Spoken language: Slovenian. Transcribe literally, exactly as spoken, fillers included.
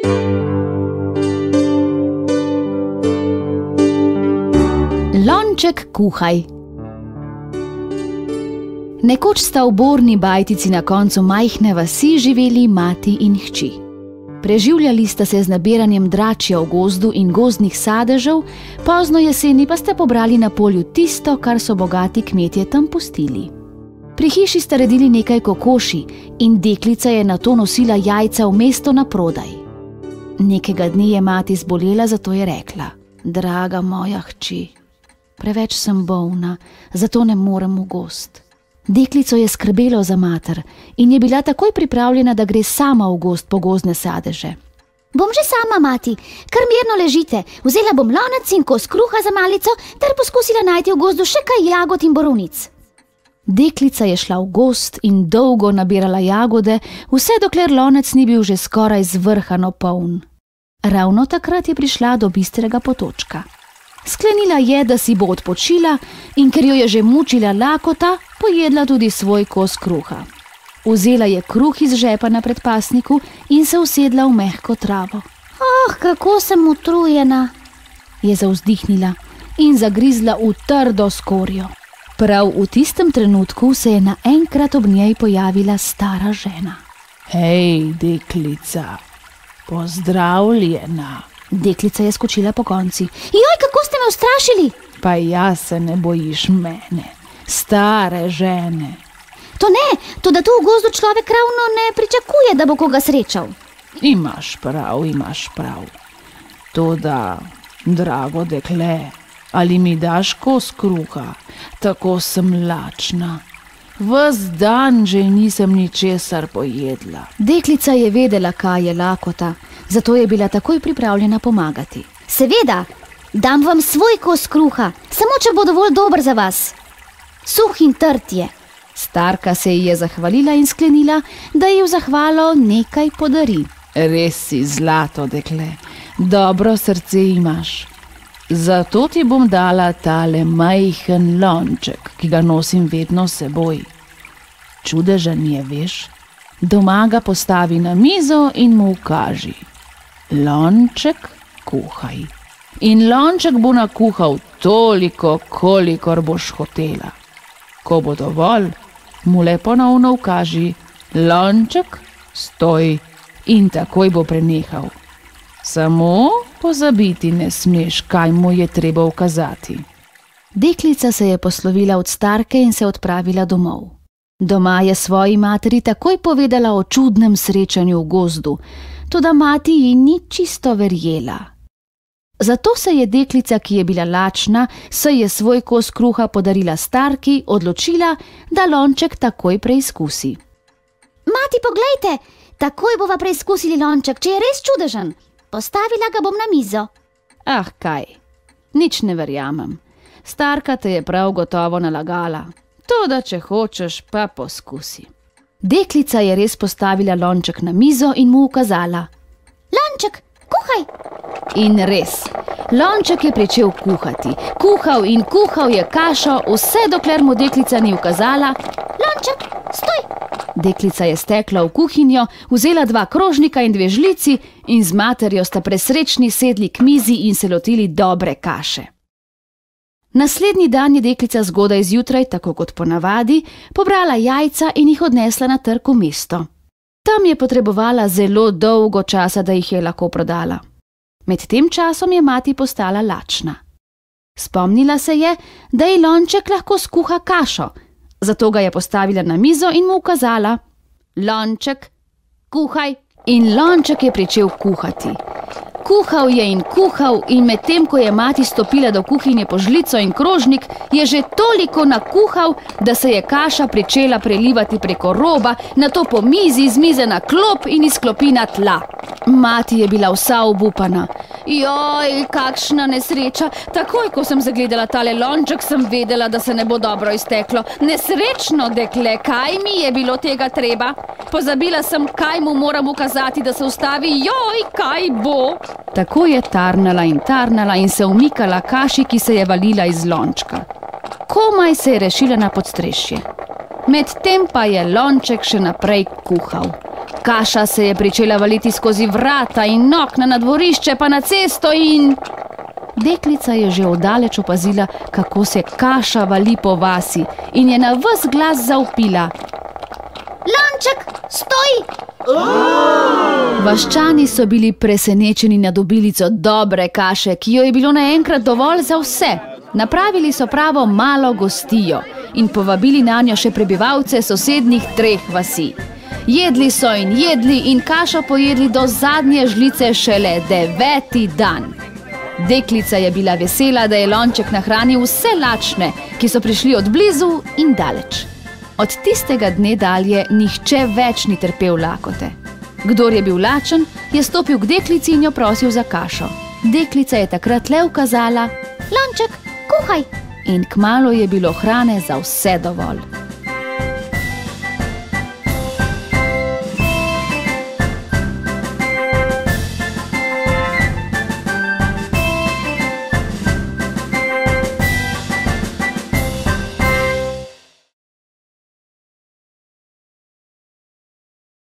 Lonček, kuhaj. Nekoč sta v borni bajtici na koncu majhne vasi živeli mati in hči. Preživljali sta se z nabiranjem dračja v gozdu in gozdnih sadežev, pozno jeseni pa ste pobrali na polju tisto, kar so bogati kmetje tam pustili. Pri hiši sta redili nekaj kokoši in deklica je nato nosila jajca v mesto na prodaj. Nekega dne je mati zbolela, zato je rekla: Draga moja hči, preveč sem bolna, zato ne morem v gozd. Deklico je skrbelo za mater in je bila takoj pripravljena, da gre sama v gozd po gozdne sadeže. Bom že sama, mati, kar mirno ležite. Vzela bom lonec in kos kruha za malico ter poskusila najti v gozdu še kaj jagod in borovnic. Deklica je šla v gozd in dolgo nabirala jagode, vse dokler lonec ni bil že skoraj zvrhano poln. Ravno takrat je prišla do bistrega potočka. Sklenila je, da si bo odpočila in ker jo je že mučila lakota, pojedla tudi svoj kos kruha. Vzela je kruh iz žepa na predpasniku in se usedla v mehko travo. Oh, kako sem utrujena, je zavzdihnila in zagrizla v trdo skorjo. Prav v tistem trenutku se je naenkrat ob njej pojavila stara žena. Hej, deklica, pozdravljena. Deklica je skočila po konci. Joj, kako ste me ustrašili! Pa ja se ne bojiš mene, stare žene. To ne, to da tu v gozdu človek ravno ne pričakuje, da bo koga srečal. Imaš prav, imaš prav. Toda, drago dekle, ali mi daš kos kruha? Tako sem lačna. Ves dan že nisem ničesar pojedla. Deklica je vedela, kaj je lakota, zato je bila takoj pripravljena pomagati. Seveda, dam vam svoj kos kruha, samo če bo dovolj dober za vas. Suh in trd je. Starka se ji je zahvalila in sklenila, da ji v zahvalo nekaj podari. Res si zlato dekle, dobro srce imaš. Zato ti bom dala tale majhen lonček, ki ga nosim vedno s seboj. Čudežen je, veš? Doma ga postavi na mizo in mu ukaži: Lonček, kuhaj. In lonček bo nakuhal toliko, kolikor boš hotela. Ko bo dovolj, mu le ponovno ukaži: Lonček, stoj, in takoj bo prenehal. Samo pozabiti ne smeš, kaj mu je treba ukazati. Deklica se je poslovila od starke in se odpravila domov. Doma je svoji materi takoj povedala o čudnem srečanju v gozdu, toda mati ji ni čisto verjela. Zato se je deklica, ki je bila lačna, saj je svoj kos kruha podarila starki, odločila, da lonček takoj preizkusi. Mati, poglejte, takoj bova preizkusili lonček, če je res čudežen. Postavila ga bom na mizo. Ah, kaj, nič ne verjamem. Starka te je prav gotovo nalagala. Toda, če hočeš, pa poskusi. Deklica je res postavila lonček na mizo in mu ukazala: Lonček, kuhaj! In res, lonček je pričel kuhati. Kuhal in kuhal je kašo, vse dokler mu deklica ni ukazala: Lonček, stoj! Deklica je stekla v kuhinjo, vzela dva krožnika in dve žlici in z materjo sta presrečni sedli k mizi in se lotili dobre kaše. Naslednji dan je deklica zgodaj zjutraj, tako kot ponavadi, pobrala jajca in jih odnesla na trg v mesto. Tam je potrebovala zelo dolgo časa, da jih je lahko prodala. Med tem časom je mati postala lačna. Spomnila se je, da ji lonček lahko skuha kašo, zato ga je postavila na mizo in mu ukazala: Lonček, kuhaj! In lonček je pričel kuhati. Kuhal je in kuhal in medtem, ko je mati stopila do kuhinje po žlico in krožnik, je že toliko nakuhal, da se je kaša pričela prelivati preko roba, nato po mizi, z mize na klop in iz klopi na tla. Mati je bila vsa obupana. Joj, kakšna nesreča! Takoj, ko sem zagledala tale lonček, sem vedela, da se ne bo dobro izteklo. Nesrečno dekle, kaj mi je bilo tega treba? Pozabila sem, kaj mu moram ukazati, da se ustavi. Joj, kaj bo? Tako je tarnala in tarnala in se umikala kaši, ki se je valila iz lončka. Komaj se je rešila na podstrešje. Medtem pa je lonček še naprej kuhal. Kaša se je pričela valiti skozi vrata in okna na dvorišče, pa na cesto in... Deklica je že oddaleč opazila, kako se kaša vali po vasi in je na ves glas zavpila. Lonček, stoj! Vaščani so bili presenečeni nad obilico dobre kaše, ki jo je bilo naenkrat dovolj za vse. Napravili so pravo malo gostijo in povabili nanjo še prebivalce sosednjih treh vasi. Jedli so in jedli in kašo pojedli do zadnje žlice šele deveti dan. Deklica je bila vesela, da je Lonček nahranil vse lačne, ki so prišli od blizu in daleč. Od tistega dne dalje nihče več ni trpel lakote. Kdor je bil lačen, je stopil k deklici in jo prosil za kašo. Deklica je takrat le ukazala: Lonček, kuhaj! In kmalu je bilo hrane za vse dovolj.